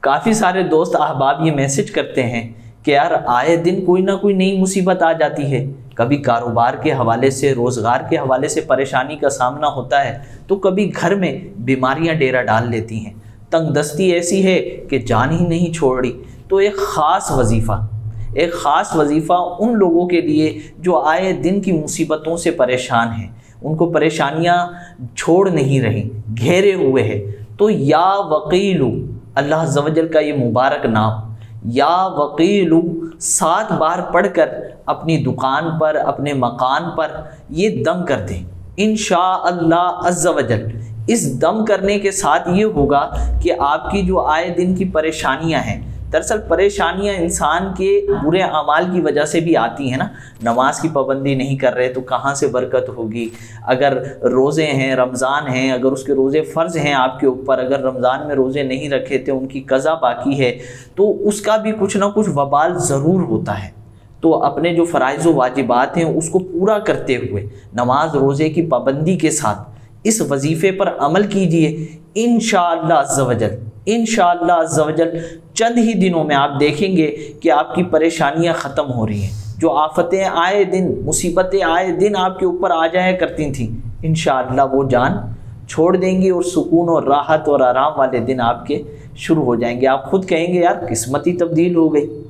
काफ़ी सारे दोस्त अहबाब ये मैसेज करते हैं कि यार आए दिन कोई ना कोई नई मुसीबत आ जाती है। कभी कारोबार के हवाले से, रोज़गार के हवाले से परेशानी का सामना होता है, तो कभी घर में बीमारियां डेरा डाल लेती हैं। तंगदस्ती ऐसी है कि जान ही नहीं छोड़ रही। तो एक ख़ास वजीफ़ा उन लोगों के लिए जो आए दिन की मुसीबतों से परेशान हैं, उनको परेशानियां छोड़ नहीं रही, घेरे हुए हैं। तो या वकीलू, अल्लाह अज़्ज़ व जल का ये मुबारक नाम या वकीलू 7 बार पढ़कर अपनी दुकान पर, अपने मकान पर ये दम कर दें इंशाअल्लाह अज़्ज़ व जल। इस दम करने के साथ ये होगा कि आपकी जो आए दिन की परेशानियां हैं, दरअसल परेशानियां इंसान के बुरे अमाल की वजह से भी आती हैं ना। नमाज की पाबंदी नहीं कर रहे तो कहाँ से बरकत होगी। अगर रोज़े हैं, रमज़ान हैं, अगर उसके रोज़े फ़र्ज़ हैं आपके ऊपर, अगर रमज़ान में रोज़े नहीं रखे थे, उनकी क़ज़ा बाकी है, तो उसका भी कुछ ना कुछ वबाल ज़रूर होता है। तो अपने जो फ़राइज़ व वाजिबात हैं उसको पूरा करते हुए, नमाज रोज़े की पाबंदी के साथ इस वजीफ़े पर अमल कीजिए इंशाअल्लाह अज़्ज़ व जल। इंशाअल्लाह अज़्ज़ व जल चंद ही दिनों में आप देखेंगे कि आपकी परेशानियां ख़त्म हो रही हैं। जो आफतें आए दिन, मुसीबतें आए दिन आपके ऊपर आ जाया करती थीं, इंशाअल्लाह वो जान छोड़ देंगी और सुकून और राहत और आराम वाले दिन आपके शुरू हो जाएंगे। आप खुद कहेंगे यार किस्मत ही तब्दील हो गई।